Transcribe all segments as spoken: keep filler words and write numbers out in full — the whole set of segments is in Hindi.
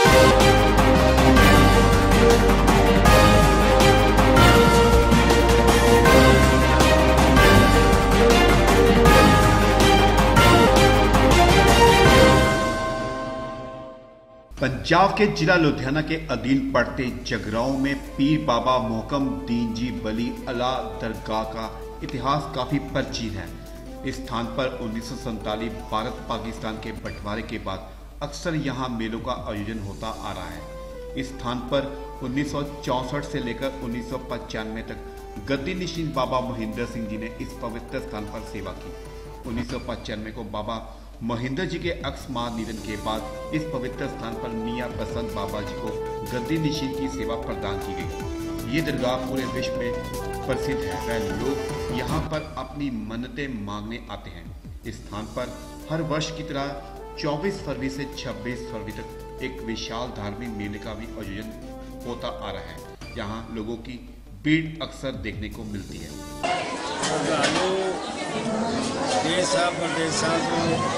पंजाब के जिला लुधियाना के अधीन पड़ते जगराओं में पीर बाबा मोहकम दीन जी वली अला दरगाह का इतिहास काफी प्राचीन है। इस स्थान पर उन्नीस सौ सैंतालीस भारत पाकिस्तान के बंटवारे के बाद अक्सर यहाँ मेलों का आयोजन होता आ रहा है। इस स्थान पर उन्नीस सौ चौसठ से लेकर उन्नीस सौ पचानवे तक गद्दी निशीन बाबा महेंद्र सिंह जी ने इस पवित्र स्थान पर सेवा की। उन्नीस सौ पचानवे को बाबा महेंद्र जी के अकस्मात निधन के बाद इस पवित्र स्थान पर मियां बसंत बाबा जी को गद्दी निशीन की सेवा प्रदान की गई। ये दरगाह पूरे विश्व में प्रसिद्ध है। वह लोग यहाँ पर अपनी मन्नतें मांगने आते हैं। इस स्थान पर हर वर्ष की तरह चौबीस फरवरी से छब्बीस फरवरी तक एक विशाल धार्मिक मेले का भी आयोजन होता आ रहा है। यहाँ लोगों की भीड़ अक्सर देखने को मिलती है। देशा प्रदेशा तो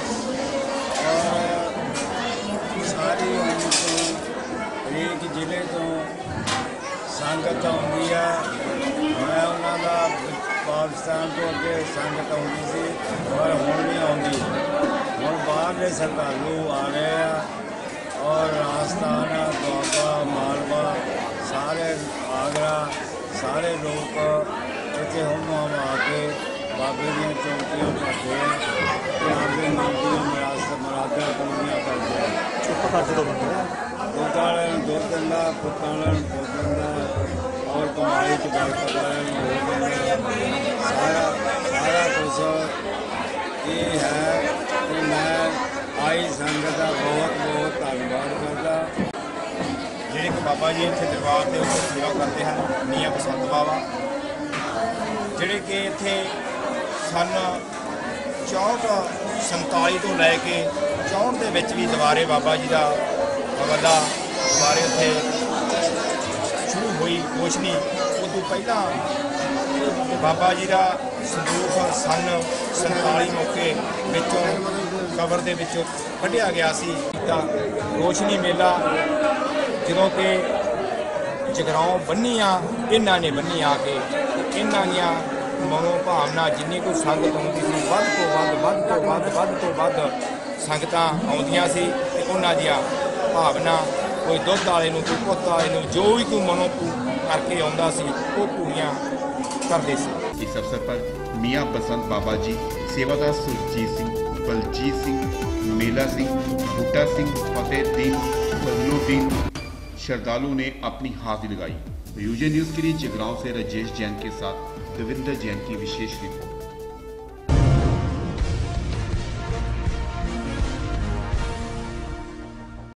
और सारी हरेक जिले तो संगत आती है। मैं उन्होंने पाकिस्तान तो अगे संगत आती सी और हुण भी आती। हुण बाहरले श्रद्धालु आ रहे हैं और राजस्थान दुआबा मालवा सारे आगरा सारे लोग इतने हम आके बाबे दी चौंकियां करते हैं। आगे नीतियां मरासत मरादा पूरियां करते हैं। चुप करते तो बंदे दुध वाले दुध दिंदा पुत्तां वाले पुत्त दिंदा और कमाई च बरकत वाले सारा सारा कुछ ये है कि मैं आई संगत का बहुत बहुत धन्यवाद करता। ਜਿਹੜੇ ਕਿ ਬਾਬਾ ਜੀ ਇੱਥੇ ਦਰਬਾਰ ਦੇ ਉੱਤੇ ਸੇਵਾ ਕਰਦੇ ਹਨ ਮੀਆਂ ਬਸੰਤ ਬਾਬਾ, ਜਿਹੜੇ ਕਿ ਇੱਥੇ ਸਨ ਚੌਂਹਠ ਸੰਤਾਲੀ ਤੋਂ ਲੈ ਕੇ ਚੌਂਹਠ ਦੇ ਵਿੱਚ ਵੀ ਦੁਬਾਰੇ ਬਾਬਾ ਜੀ ਦਾ ਹਵਾਲਾ ਦੁਬਾਰੇ ਉੱਥੇ ਸ਼ੁਰੂ ਹੋਈ ਰੋਸ਼ਨੀ। ਉਦੋਂ ਪਹਿਲਾਂ ਬਾਬਾ ਜੀ ਦਾ ਸੰਦੂਕ ਸਨ ਸੰਤਾਲੀ ਮੌਕੇ ਵਿੱਚੋਂ ਕਬਰ ਦੇ ਵਿੱਚੋਂ ਕੱਢਿਆ ਗਿਆ ਸੀ। ਤਾਂ ਰੋਸ਼ਨੀ ਮੇਲਾ ਜਦੋਂ ਕਿ ਜਗਰਾਓਂ ਬੰਨੀਆਂ ਇਹਨਾਂ ਨੇ ਬੰਨੀ ਆ ਕੇ ਇਹਨਾਂ ਦੀਆਂ ਮਨੋ ਭਾਵਨਾ ਜਿੰਨੀ ਕੋਈ ਸੰਗਤ ਆਉਂਦੀ ਸੀ ਵੱਧ ਤੋਂ ਵੱਧ ਵੱਧ ਤੋਂ ਵੱਧ ਵੱਧ ਤੋਂ ਵੱਧ ਸੰਗਤਾਂ ਆਉਂਦੀਆਂ ਸੀ ਤੇ ਉਹਨਾਂ ਦੀਆਂ ਭਾਵਨਾ ਕੋਈ ਦੁੱਧ ਵਾਲੇ ਨੂੰ ਕੋਈ ਪੁੱਤ ਵਾਲੇ ਨੂੰ ਜੋ ਵੀ ਕੋਈ ਮਨੋਂ ਕਰਕੇ ਆਉਂਦਾ ਸੀ ਉਹ ਪੂਰੀਆਂ ਕਰਦੇ ਸੀ। इस अवसर पर मियां बसंत बाबा जी, सेवादार सुरजीत सिंह, बलजीत सिंह, मेला सिंह, बूटा सिंह, फतेहदीन, फजलुद्दीन श्रद्धालु ने अपनी हाजिरी लगाई। यूजे न्यूज के लिए जगराओं से राजेश जैन के साथ देविंदर जैन की विशेष रिपोर्ट।